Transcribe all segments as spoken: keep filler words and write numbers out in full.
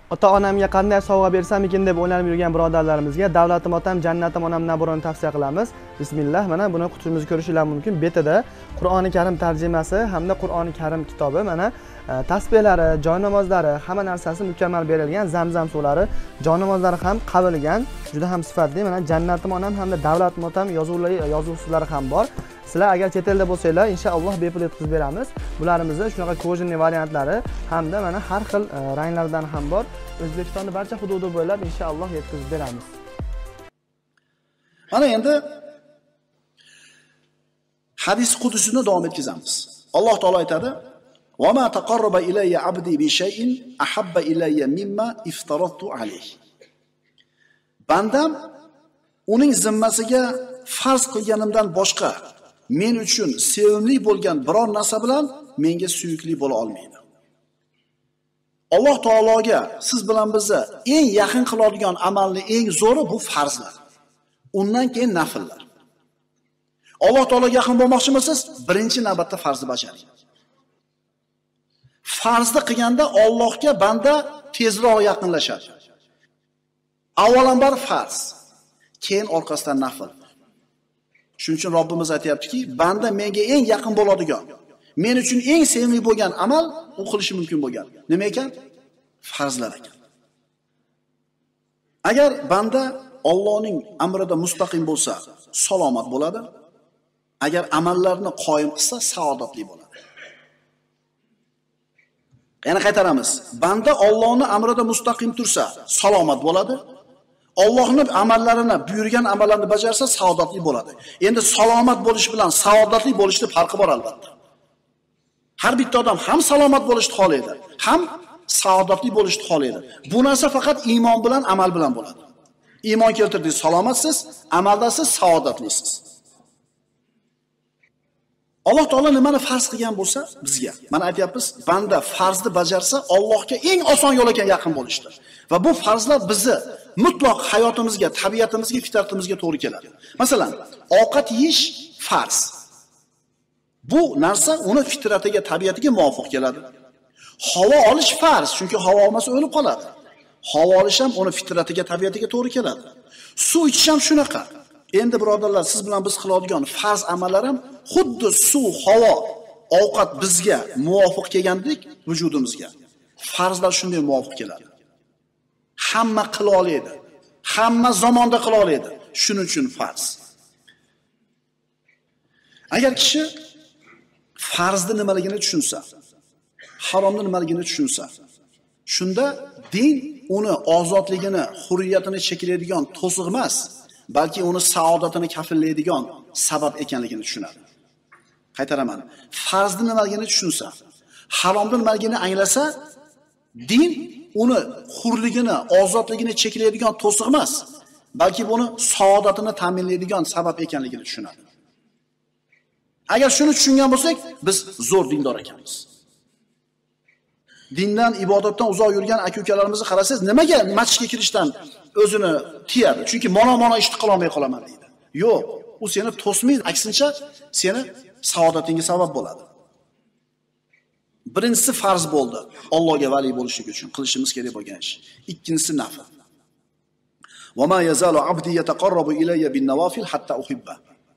Ota-onamga qanday sovg'a bersam ekan deb o'ylanib yurgan birodarlarimizga davlatim otam, jannatim onam naburini tavsiya qilamiz. Bismillah, mana buni qutimizni ko'rishingiz mumkin. Betida Qur'oni Karim tarjimasi hamda Qur'oni Karim kitobi, mana tasbehlari, joynamozlari, hamma narsasi mukammal berilgan, Zamzam suvlari, joynamozlari ham qavilgan, juda ham sifatli. Mana jannatim onam hamda davlatim otam yozuvlari, yozuvsizlari ham bor. Sizlar agar chet elda bo'lsanglar, inshaalloh bepul yetkazib beramiz. Bularimizni shunaqa kojinli variantlari hamda mana har xil ranglardan ham bor. O'zbekistonning barcha hududi bo'ylab inshaalloh yetkazib beramiz. Mana endi hadis qudusini davom etkazamiz. Alloh taolo aytadi: "Va ma taqarraba ilayya 'abdi bi shay'in ahabba ilayya mimma iftaradtu alayhi." Bandam uning zimmasiga farz qilganimdan boshqa men uchun sevimli bo'lgan biror narsa bilan menga suyukli bo'la olmaydi. Alloh taologa siz bilan bizni eng yaqin qiladigan amalni eng zo'ri bu farzlar. Undan keyin nafllar. Alloh taologa yaqin bo'lmoqchimisiz? Birinchi navbatda farzni bajaring. Farzni qilganda Allohga banda tezroq yaqinlashadi. Avvalambor farz, keyin orqasidan nafl. Shuning uchun Robbimiz aytayaptiki, banda menga eng yaqin bo'ladigan, men uchun eng sevimli bo'lgan amal u qilishi mumkin bo'lgan. Nima ekan? Farzlar ekan. Agar banda Allohning amrida mustaqim bo'lsa, salomat bo'ladi. Agar amallarni qoyim qilsa, saodatli bo'ladi. Yana qaytaramiz. Banda Allohning amrida mustaqim tursa, salomat bo'ladi. Allohning amallarini, buyurgan amallarni bajarsa, saodatli bo'ladi. Endi salomat bo'lish bilan saodatli bo'lishning farqi bor albatta. Har bitta odam ham salomat bo'lishni xohlaydi, ham saodatli bo'lishni xohlaydi. Bu narsa faqat iymon bilan, amal bilan bo'ladi. Iymon keltirdingiz, salomatsiz, amaldasiz, saodatlisiz. Alloh taolo nimani farz qilgan bo'lsa bizga, mana aytayapmiz, banda farzni bajarsa Allohga eng oson yo'l ekan yaqin bo'lishdir. Va bu farzlar bizni mutlaq hayotimizga, tabiatimizga, fitratimizga to'g'ri keladi. Masalan, ovqat yeyish farz. Bu narsa uni fitratiga, tabiatiga muvofiq keladi. Havo olish farz, chunki havo olmasa o'lib qoladi. Havo olish ham uni fitratiga, tabiatiga to'g'ri keladi. Suv ichish ham shunaqa. Endi birodarlar, siz bilan biz qiladigan farz amallar ham xuddi suv, havo, ovqat bizga muvofiq kelgandek vujudimizga. Farzlar shunday muvofiq keladi. Hamma qila oladi. Hamma zamonda qila oladi. Shuning uchun farz. Agar kishi farzni nimaligini tushunsa, haromni nimaligini tushunsa, shunda din uni ozodligini, hurriyatini cheklaydigan to'siq emas, balki uni saodatini kafillaydigan sabab ekanligini tushunadi. Qaytaraman. Farzni nimaligini tushunsa, haromni nimaligini anglasa, din uni hurligini, ozodligini cheklaydigan to'siq emas, balki buni saodatini ta'minlaydigan sabab ekanligini tushunadi. Agar shuni tushungan bo'lsak, biz zo'r dindor ekanmiz. Dindan, ibodatdan uzoq yurgan aka-ukalarimizni qarasangiz, nimaga masjidga kirishdan o'zini tiyadi? Chunki mana-mana ishni qila olmay qolaman deydi. Yo'q, u seni to'smaydi, aksincha seni saodatingga sabab bo'ladi. Birinchisi farz bo'ldi, Allohga vali bo'lishlik uchun qilishimiz kerak bo'lgan ish. Ikkinchisi nafl. Va ma yazalu abdi yataqarrabu ilayya bin nawafil hatta uhibba.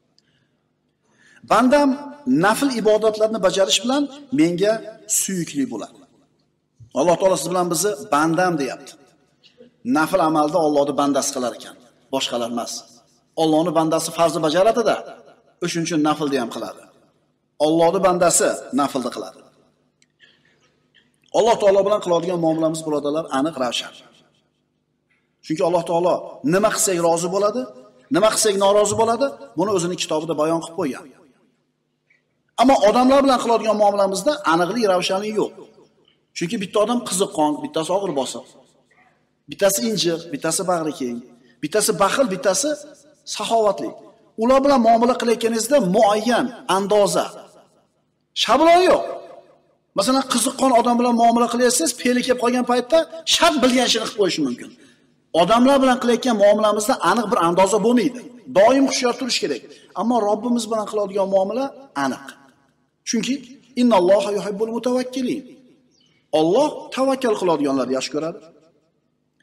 Bandam nafl ibodatlarni bajarish bilan menga suyukli bo'ladi. Alloh taolo siz bilan bizni bandam deyapti. Nafl amalda Allohni bandasi qilar ekan, boshqalar emas. Allohning bandasi farzni bajaradi-da, o'shuning uchun naflni ham qiladi. Allohning bandasi naflni qiladi. Alloh taolo bilan qiladigan muomalamiz birodarlar aniq, ravshan. Chunki Alloh taolo nima qilsak rozi bo'ladi, nima qilsak norozi bo'ladi, buni o'zining kitobida bayon qilib qo'ygan. Ammo odamlar bilan qiladigan muomalamizda aniqlik, ravshanlik yo'q. Chunki bitta odam qiziqqon, bittasi og'ir bosiq. Bittasi injiq, bittasi bag'ri keng, bittasi baxil, bittasi saxovatli. Ular bilan muomala qilayotganingizda muayyan andoza, shablon yo'q. Masalan, qiziqqon odam bilan muomala qilyapsiz, fe'li kelib qolgan paytda shart bilgan ishini qilib qo'yish mumkin. Odamlar bilan qilayotgan muomalamizda aniq bir andoza bo'lmaydi. Doim hushyor turish kerak. Ammo Robbimiz bilan qiladigan muomala aniq. Chunki innalloha yuhibbul mutawakkilin. Alloh tavakkal qiladiganlarni yaxshi ko'radi.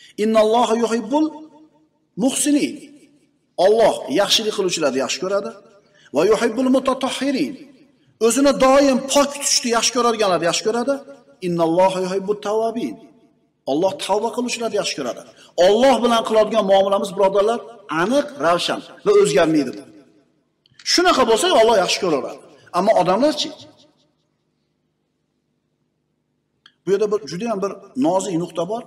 Innalloha yuhibbul muhsinin. Alloh yaxshilik qiluvchilarni yaxshi ko'radi va yuhibbul mutatahhirin. O'zini doim pok tutishni yaxshi ko'radiganlarni yaxshi ko'radi. Innalloha yuhibbut tawwabin. Alloh tavba qiluvchilarni yaxshi ko'radi. Alloh bilan qiladigan muomalamiz birodarlar aniq, ravshan va o'zgarmaydi. Shunaqa bo'lsa, Alloh yaxshi ko'raveradi. Ammo odamlarchi? Bu yerda bir juda ham bir nozik nuqta bor.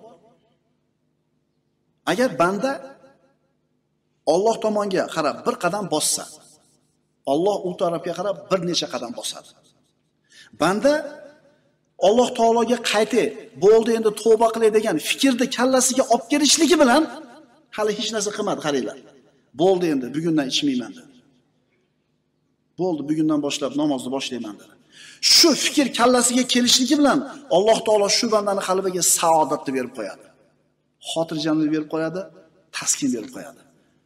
Agar banda Alloh tomonga qarab bir qadam bossa, Alloh u tarafga qarab bir necha qadam bosadi. Banda Alloh taologa qaytay, bo'ldi endi tavba qilay degan fikrni kallasiga olib kelishligi bilan hali hech narsa qilmadi, qaranglar. Bo'ldi endi bugundan ichmayman dedi. Bo'ldi bugundan boshlab namozni boshlayman dedi. Shu fikr kallasiga kelishligi bilan Alloh taolo shu bandani qalbiga saodatni berib qo'yadi. Xotirjamlik berib qo'yadi, taskin berib qo'yadi.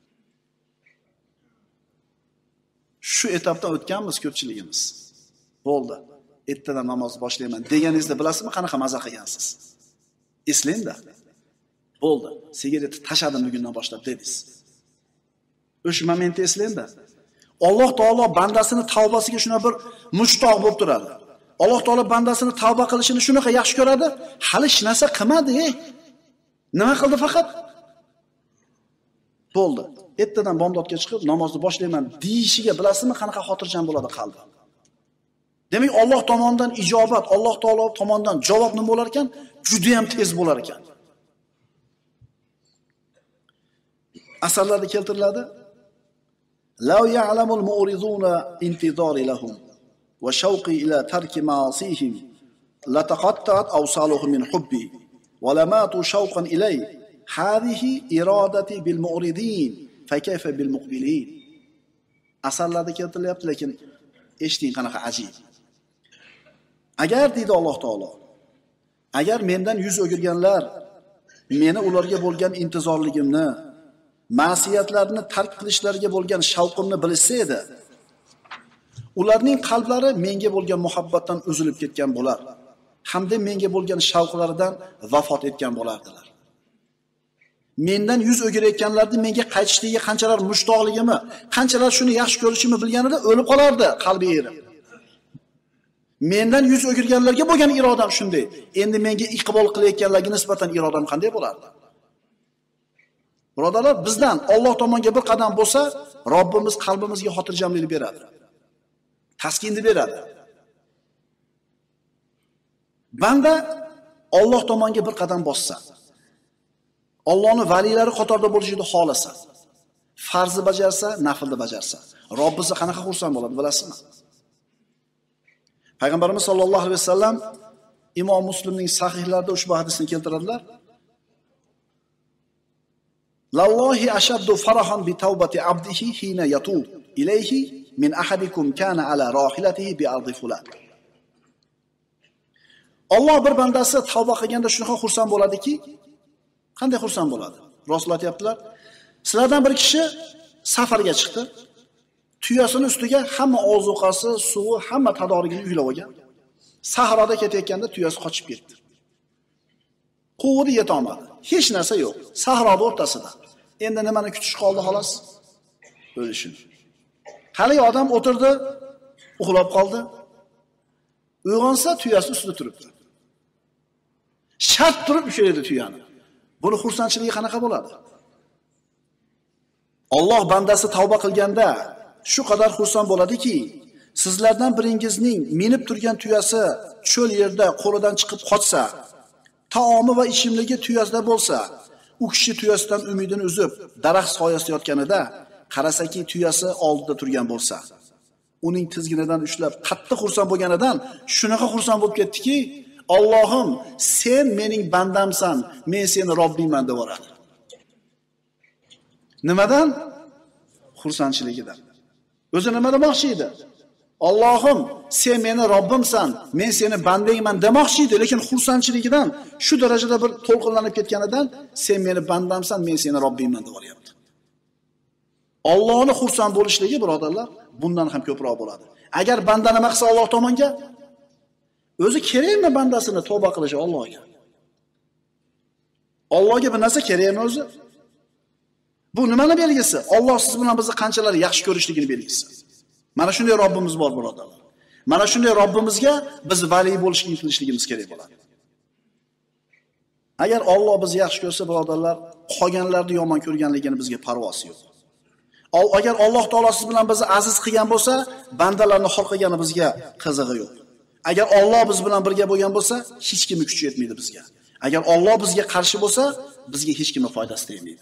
Shu etapdan o'tganmiz ko'pchiligimiz. Bo'ldi. Ertadan namoz boshlayman deganingizda bilasizmi qanaqa maza qilgansiz? Eslang-da. Bo'ldi. Sigaretni tashladim bugundan boshlab dedingiz. O'sha momentni eslang-da. Alloh taolo bandasini tavbasiga shuna bir mushtoq bo'lib turadi. Alloh taolo bandasini tavba qilishini shunaqa yaxshi ko'radi. Hali hech narsa qilmadi. Nima qildi faqat? Bo'ldi. Ertadan bomdodga chiqib namozni boshlayman deyishiga bilasizmi qanaqa xotirjam bo'ladi qalbi? Demak, Alloh tomonidan ijobat, Alloh taolo tomonidan javob nima bo'lar ekan? Juda ham tez bo'lar ekan. Asarlarda keltiriladi. Law ya'lamul mu'riduna intizari lahum wa shawqi ila tarki ma'asihim lataqatta'at awsaluhum min hubbi wa lamatu shawqan ilay. Hadihi iradati bil mu'ridin fa kayfa bil muqbilin. Asarlarda keltirilyapti, lekin eshiting qanaqa ajib. Agar deydi Alloh taolo, agar mendan yuz o'girganlar meni ularga bo'lgan intizorligimni, ma'siyatlarni tark qilishlariga bo'lgan shavqimni bilsa edi, ularning qalblari menga bo'lgan muhabbatdan uzilib ketgan bo'lar, hamda menga bo'lgan shavqlaridan vafot etgan bo'lardilar. Mendan yuz o'girayotganlarni menga qaytishligiga qanchalar mushtoqligimni, qanchalar shuni yaxshi ko'rishimni bilganida o'lib qolardi qalbi erib. Mendan yuz o'girganlarga bo'lgan irodam shunday. Endi menga iqbol qilayotganlarga nisbatan irodam qanday bo'lardi? Birodarlar, bizdan Alloh tomonga bir qadam bo'lsa, Robbimiz qalbimizga xotirjamlik beradi. Taskinni beradi. Banda Alloh tomonga bir qadam bossa, Allohning valilari qatorida bo'lishini xolasa, farzni bajarsa, naflni bajarsa, Robbisi qanaqa xursand bo'ladi, bilasizmi? Payg'ambarimiz sollallohu alayhi vasallam Imom Muslimning sahihlarida ushbu hadisni keltiradilar. Lallohi ashaddu farahan bi tawbati abdihi hina yatub ilayhi min ahadikum kana ala rahilatihi bi ardi fulan. Alloh bir bandasi tavba qilganda shunaqa xursand bo'ladiki, qanday xursand bo'ladi? Rasululloh aytibdilar, sizlardan bir kishi safarga chiqdi. Tuyasini ustiga hamma ozuqasi, suvi, hamma tadorigini yuklab olgan. Sahroda ketayotganda tuyasi qochib ketdi. Quvvati yeta olmadi. Hech narsa yo'q. Sahroda o'rtasida. Endi nimani kutish qoldi xolos? O'lishini. Hali odam o'tirdi, uxlab qoldi. Uyg'onsa tuyasi ustida turibdi. Shart turib ushlaydi tuyani. Buni xursandchiligi qanaqa bo'ladi? Alloh bandasi tavba qilganda shu qadar xursand bo'ladiki, sizlardan biringizning minib turgan tuyasi cho'l yerda qo'lidan chiqib qochsa, taomi va ichimligi tuyasida bo'lsa, u kishi tuyasidan umidini uzib, daraxt soyasida yotganida qarasaki tuyasi oldida turgan bo'lsa, uning tizginidan ushlab qattiq xursand bo'lganidan shunaqa xursand bo'lib ketdiki, Allohim, sen mening bandamsan, men seni Robbingman deb o'radi. Nimadan? Xursandchiligidan. O'zi nima demoqchi edi? Allohim, sen meni Robbimsan, men seni bandangman demoqchi edi, lekin xursandchiligidan shu darajada bir to'lqinlanib ketganidan sen meni bandamsan, men seni Robbingman deb o'ryapti. Allohning xursand bo'lishligi, birodarlar, bundan ham ko'proq bo'ladi. Agar banda nima qilsa Alloh tomonga, o'zi kerakmi bandasini tavba qilishi Allohga? Allohga bir narsa kerakmi o'zi? Bu nimani belgisi? Alloh siz bilan bizni qanchalar yaxshi ko'rishligini belgisi. Mana shunday Robbimiz bor, birodarlar. Mana shunday Robbimizga biz vali bo'lishga intilishligimiz kerak bo'ladi. Agar Alloh bizni yaxshi ko'rsa, birodarlar, qolganlarni yomon ko'rganligini bizga parvosi yo'q. Agar Alloh taolo siz bilan bizni aziz qilgan bo'lsa, bandalarni xor qilgani bizga qizig'i yo'q. Agar Alloh biz bilan birga bo'lgan bo'lsa, hech kimni kuchi yetmaydi bizga. Agar Alloh bizga qarshi bo'lsa, bizga hech kimning foydasi tegmaydi.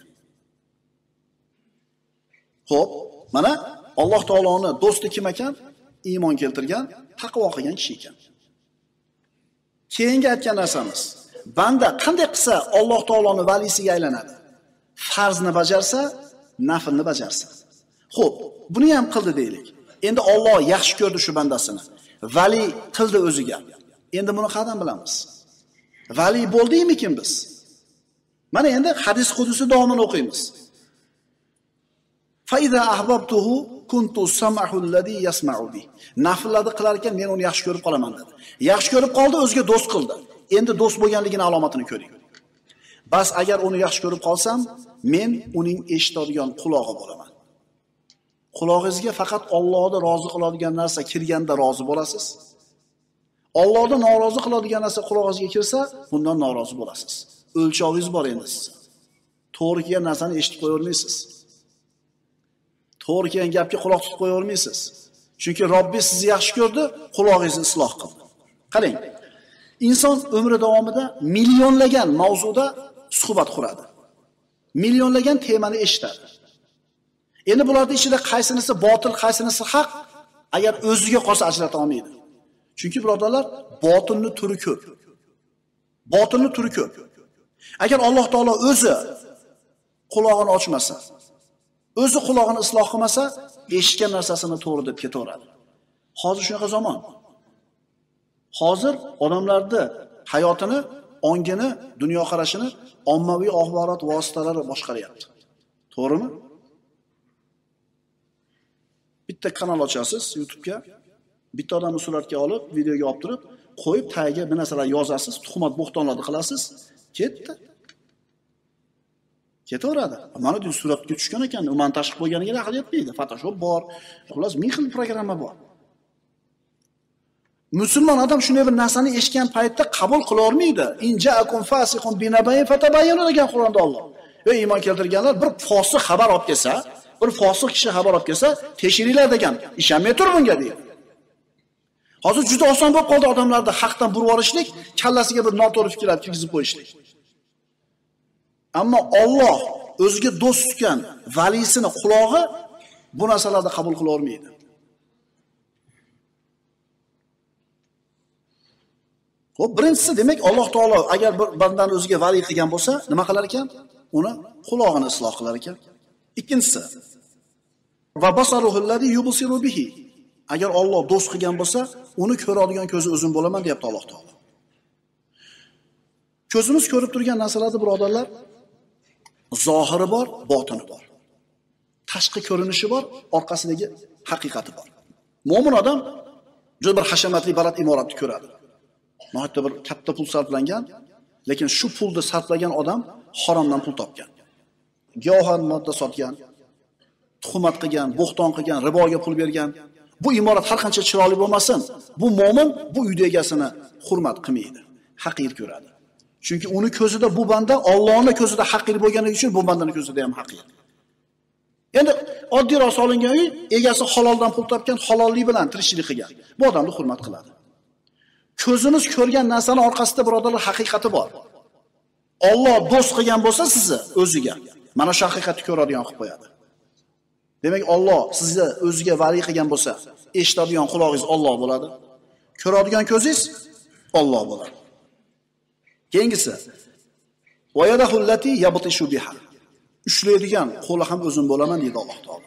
Xo'p, mana Alloh taoloning do'sti kim ekan? Iymon keltirgan, taqvo qilgan kishi ekan. Keyingi aytgan narsamiz, banda qanday qilsa Alloh taoloning valisiga aylanadi? Farzni bajarsa, naflni bajarsa. Xo'p, buni ham qildi deylik. Endi Alloh yaxshi ko'rdi shu bandasini. Vali qildi o'ziga. Endi buni qayerdan bilamiz? Vali bo'ldikmikin biz? Mana endi hadis qudusi davomini o'qiymiz. Fa iza ahbabtuhu kuntu sam'ahu alladhi yasma'u bi. Nafllarni qilar ekan men uni yaxshi ko'rib qolaman dedi. Yaxshi ko'rib qoldi, o'ziga do'st qildi. Endi do'st bo'lganligini alomatini ko'ring. Bas agar uni yaxshi ko'rib qolsam, men uning eshitadigan qulog'i bo'laman. Qulog'ingizga faqat Allohni rozi qiladigan narsa kirganda rozi bo'lasiz. Allohni norozi qiladigan narsa qulog'ingizga kirsa, bundan norozi bo'lasiz. O'lchovingiz bor endi siz. To'g'ri kelgan narsani eshitib qo'ya olmaysiz. To'g'ri kelgan gapga quloq tutib qo'ya olmaysiz. Chunki Robbingiz sizni yaxshi ko'rdi, qulog'ingizni isloh qildi. Qarang. Inson umri davomida millionlagan mavzuda suhbat quradi. Millionlagan temani eshitadi. Endi bularning ichida qaysinisi botil, qaysinisi haq, agar o'ziga qolsa ajrata olmaydi. Chunki birodarlar, botilning turi ko'p. Botilning turi ko'p. Agar Alloh taolo o'zi quloqini ochmasa, o'zi quloqini isloh qilmasa, eshitgan narsasini to'g'ri deb ketaveradi. Hozir shunaqa zamon. Hozir odamlarning hayotini, ongini, dunyo qarashini ommaviy axborot vositalari boshqaryapti. To'g'rimi? Bitta kanal ochasiz YouTube'ga, bitta odamni suratga olib, videoga olib turib, qo'yib tagiga bir narsalar yozasiz, tuhmat bo'xtonlarni qilasiz, ketdi. Ketaveradi. Mana bu suratga tushgan ekan, u montaj qilib qo'yganiga aql yetmaydi. Photoshop bor, xullas ming xil programma bor. Musulmon odam shunday bir narsani eshitgan paytda qabul qila olmaydi. Inja'akum fasiqun binabayn fatabayyanu degan Qur'onda Alloh. Ey iymon keltirganlar, bir fosiq xabar olib kelsa, bir fosiq kishi xabar olib kelsa, tekshiringlar degan. Ishonmay tur bunga deydi. Hozir juda oson bo'lib qoldi odamlarni haqdan burib olishlik, kallasiga bir noto'g'ri fikrlar kirgizib qo'yishlik. Ammo Alloh o'ziga do'st tutgan valisini qulog'i bu narsalarni qabul qila olmaydi. Xo'p, birinchisi demak Alloh taolo agar bir bandani o'ziga vali qilgan bo'lsa, nima qilar ekan? Uni qulog'ini isloh qilar ekan. Ikkinchisi, va basaruhu allazi yubsiru bihi. Agar Alloh do'st qilgan bo'lsa, uni ko'radigan ko'zi o'zim bo'laman, deyapti Alloh taolo. Ko'zimiz ko'rib turgan narsalarni birodarlar, zohiri bor, botini bor. Tashqi ko'rinishi bor, orqasidagi haqiqati bor. Mo'min odam juda bir hashamatli baland imoratni ko'radi. Nohayotda bir katta pul sarflangan, lekin shu pulni sarflagan odam haromdan pul topgan. Giyohvand modda sotgan, tuhmat qilgan, bo'xton qilgan, riboga pul bergan. Bu imorat har qancha chiroyli bo'lmasin, bu mo'min bu uyda egasini hurmat qilmaydi, haqir ko'radi. Chunki uni ko'zida bu banda Allohning ko'zida haqir bo'lganligi uchun bu bandaning ko'zida ham haqir. Endi oddiyroq solingan uy, egasi haloldan pul topgan, halollik bilan tirikchilik qilgan. Bu odamni hurmat qiladi. Ko'zimiz ko'rgan narsaning orqasida birodarlar haqiqati bor. Alloh do'st qilgan bo'lsa sizni o'ziga, mana shu haqiqatni ko'radigan qilib qo'yadi. Demak, Alloh sizni o'ziga vali qilgan bo'lsa, eshitadigan quloqingiz Alloh bo'ladi. Ko'radigan ko'zingiz Alloh bo'ladi. Keyingisi, va yadahul lati yabtishu biha. Ushlaydigan qo'li ham o'zim bo'laman deydi Alloh taolo.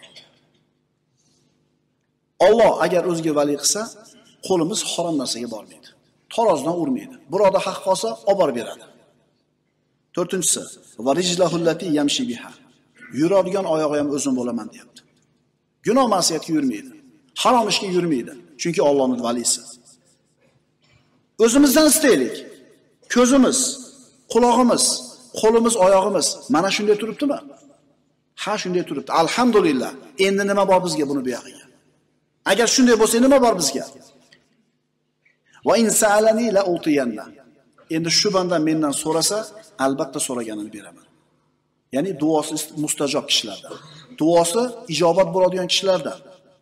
Alloh agar o'ziga vali qilsa, qo'limiz harom narsaga bormaydi. Tarozdan urmaydi. Biroda haq qolsa, olib borib beradi. To'rtinchisi, va rijlahul lati yamshi biha. Yuradigan oyog'i ham o'zim bo'laman deyapti. Gunoh ma'siyatga yurmaydi. Harom ishga yurmaydi. Chunki Allohning valisi. O'zimizdan istaylik. Ko'zimiz, quloqimiz, qo'limiz, oyog'imiz mana shunday turibdimi? Ha, shunday turibdi. Alhamdulillah. Endi nima bor bizga buni buyog'iga? Agar shunday bo'lsa, nima bor bizga? Va in sa'alani la utiyanna. Endi shu banda mendan so'rasa, albatta so'raganini beraman. Ya'ni duosi mustajob kishilardan. Duosi ijobat bo'ladigan kishilardan.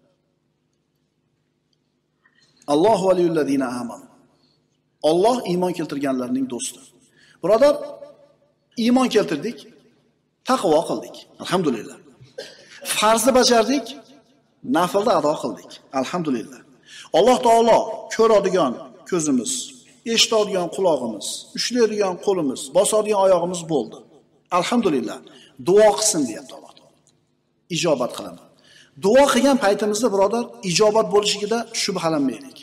Allohu valiyul ladina amanu. Alloh iymon keltirganlarning do'sti. Birodar, iymon keltirdik, taqvo qildik. Alhamdulillah. Farzni bajardik, naflni ado qildik. Alhamdulillah. Alloh taolo ko'radigan ko'zimiz, eshitadigan quloqimiz, ushlaydigan qo'limiz, bosadigan oyog'imiz bo'ldi. Alhamdulillah. Duo qilsin deyapti Alloh taolo. Ijobat qilaman. Duo qilgan paytimizda birodar, ijobat bo'lishigida shubhalanmaylik.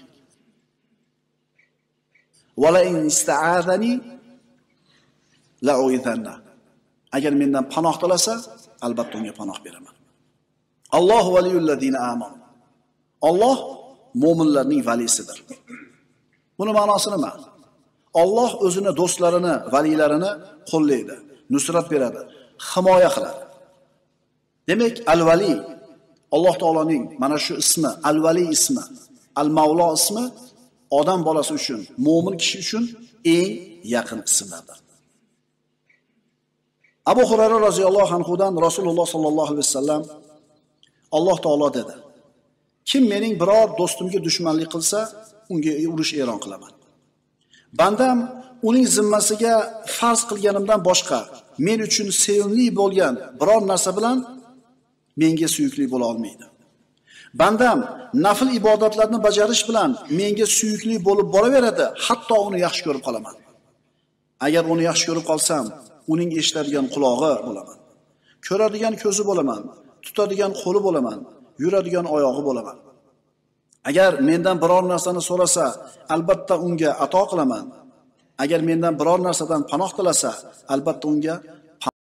Wala in ista'adani la'uidanna. Agar mendan panoh tilasa, albatta unga panoh beraman. Allohu valiyul ladina amanu. Alloh mu'minlarning valisidir. Buni ma'nosi nima? Alloh o'zini do'stlarini, valilarini qo'llaydi, nusrat beradi, himoya qiladi. Demak, al-vali Alloh taoloning mana shu ismi, al-vali ismi, al-mavlo ismi odam bolasi uchun, mu'min kishi uchun eng yaqin ismlardir. Abu Hurayra roziyallohu anhudan Rasululloh sallallohu alayhi vasallam Alloh taolo dedi: "Kim mening biror do'stimga dushmanlik qilsa, unga urush e'lon qilaman. Bandam uning zimmasiga farz qilganimdan boshqa men uchun sevimli bo'lgan biror narsa bilan menga suyukli bo'la olmaydi. Bandam nafl ibodatlarni bajarish bilan menga suyukli bo'lib boraveradi, hatto uni yaxshi ko'rib qolaman. Agar uni yaxshi ko'rib qolsam, uning eshitadigan qulog'i bo'laman, ko'radigan ko'zi bo'laman, tutadigan qo'li bo'laman, yuradigan oyog'i bo'laman. Agar mendan biror narsani so'rasa, albatta unga ato qilaman. Agar mendan biror narsadan panoh tilasa, albatta unga